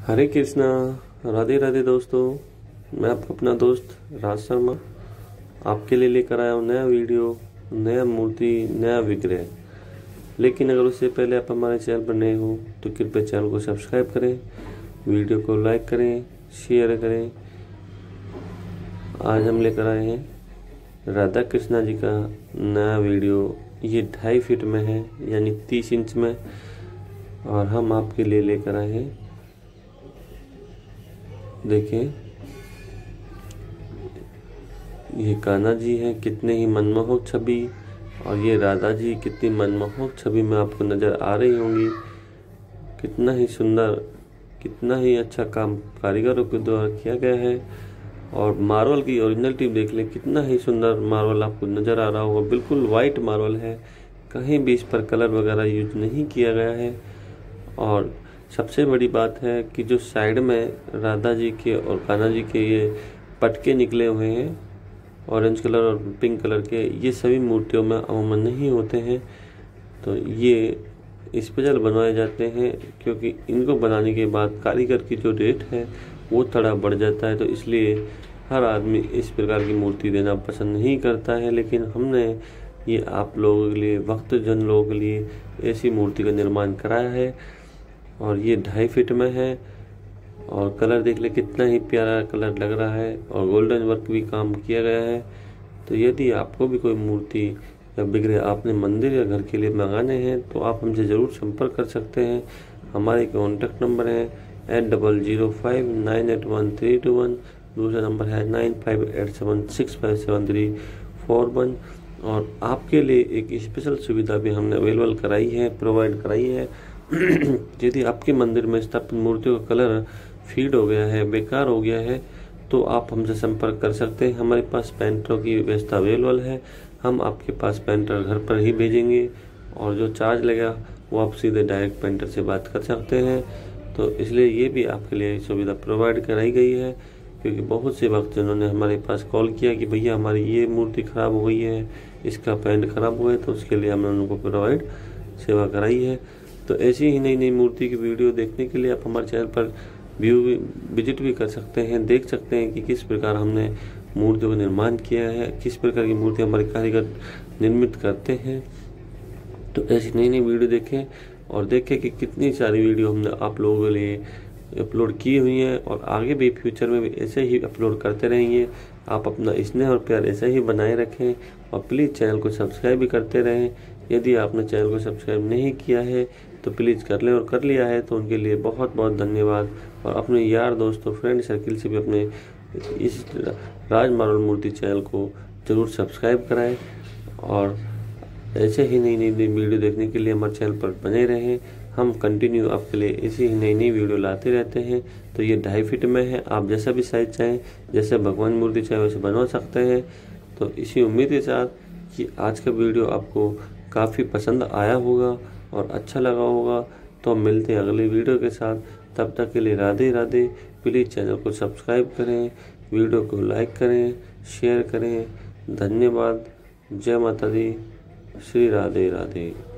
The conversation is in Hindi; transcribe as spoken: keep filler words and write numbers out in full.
हरे कृष्णा, राधे राधे दोस्तों। मैं आपका अपना दोस्त राज शर्मा आपके लिए लेकर आया हूँ नया वीडियो, नया मूर्ति, नया विग्रह। लेकिन अगर उससे पहले आप हमारे चैनल पर नए हो तो कृपया चैनल को सब्सक्राइब करें, वीडियो को लाइक करें, शेयर करें। आज हम लेकर आए हैं राधा कृष्णा जी का नया वीडियो। ये ढाई फीट में है, यानी तीस इंच में, और हम आपके लिए लेकर आए हैं। देखें, ये कान्हा जी हैं, कितने ही मनमोहक छवि, और ये राधा जी कितनी मनमोहक छवि में आपको नज़र आ रही होंगी। कितना ही सुंदर, कितना ही अच्छा काम कारीगरों के द्वारा किया गया है। और मार्बल की ओरिजिनलिटी देख लें, कितना ही सुंदर मार्बल आपको नज़र आ रहा होगा। बिल्कुल वाइट मार्बल है, कहीं भी इस पर कलर वगैरह यूज नहीं किया गया है। और सबसे बड़ी बात है कि जो साइड में राधा जी के और कान्हा जी के ये पटके निकले हुए हैं, ऑरेंज कलर और पिंक कलर के, ये सभी मूर्तियों में अमूमन नहीं होते हैं। तो ये स्पेशल बनवाए जाते हैं, क्योंकि इनको बनाने के बाद कारीगर की जो रेट है वो थोड़ा बढ़ जाता है। तो इसलिए हर आदमी इस प्रकार की मूर्ति देना पसंद नहीं करता है। लेकिन हमने ये आप लोगों के लिए, भक्त जन लोगों के लिए ऐसी मूर्ति का निर्माण कराया है। और ये ढाई फीट में है, और कलर देख ले कितना ही प्यारा कलर लग रहा है, और गोल्डन वर्क भी काम किया गया है। तो यदि आपको भी कोई मूर्ति या विग्रह आपने मंदिर या घर के लिए मंगाने हैं तो आप हमसे ज़रूर संपर्क कर सकते हैं। हमारे कॉन्टैक्ट नंबर है eight double zero five nine eight one three two one. दूसरा नंबर है nine five eight seven six five seven three four one. और आपके लिए एक स्पेशल सुविधा भी हमने अवेलेबल कराई है, प्रोवाइड कराई है। यदि आपके मंदिर में स्थापित मूर्तियों का कलर फीड हो गया है, बेकार हो गया है, तो आप हमसे संपर्क कर सकते हैं। हमारे पास पेंटरों की व्यवस्था अवेलेबल है। हम आपके पास पेंटर घर पर ही भेजेंगे, और जो चार्ज लगेगा वो आप सीधे डायरेक्ट पेंटर से बात कर सकते हैं। तो इसलिए ये भी आपके लिए सुविधा प्रोवाइड कराई गई है, क्योंकि बहुत से वक्त जिन्होंने हमारे पास कॉल किया कि भैया हमारी ये मूर्ति ख़राब हो गई है, इसका पेंट खराब हुआ है, तो उसके लिए हमने उनको प्रोवाइड सेवा कराई है। तो ऐसी ही नई नई मूर्ति की वीडियो देखने के लिए आप हमारे चैनल पर व्यू विजिट भी कर सकते हैं, देख सकते हैं कि किस प्रकार हमने मूर्तियों का निर्माण किया है, किस प्रकार की मूर्ति हमारे कारीगर निर्मित करते हैं। तो ऐसी नई नई वीडियो देखें, और देखें कि कितनी सारी वीडियो हमने आप लोगों के लिए अपलोड की हुई हैं, और आगे भी फ्यूचर में भी ऐसे ही अपलोड करते रहेंगे। आप अपना स्नेह और प्यार ऐसे ही बनाए रखें, और प्लीज़ चैनल को सब्सक्राइब भी करते रहें। यदि आपने चैनल को सब्सक्राइब नहीं किया है तो प्लीज़ कर लें, और कर लिया है तो उनके लिए बहुत बहुत धन्यवाद। और अपने यार दोस्तों, फ्रेंड सर्किल से भी अपने इस राज मार्बल मूर्ति चैनल को ज़रूर सब्सक्राइब कराएं। और ऐसे ही नई नई वीडियो देखने के लिए हमारे चैनल पर बने रहें। हम कंटिन्यू आपके लिए ऐसी ही नई नई वीडियो लाते रहते हैं। तो ये ढाई फीट में है, आप जैसा भी साइज चाहें, जैसे भगवान मूर्ति चाहे वैसे बनवा सकते हैं। तो इसी उम्मीद के साथ कि आज का वीडियो आपको काफ़ी पसंद आया होगा और अच्छा लगा होगा। तो हम मिलते हैं अगले वीडियो के साथ। तब तक के लिए राधे राधे। प्लीज़ चैनल को सब्सक्राइब करें, वीडियो को लाइक करें, शेयर करें। धन्यवाद। जय माता दी। श्री राधे राधे।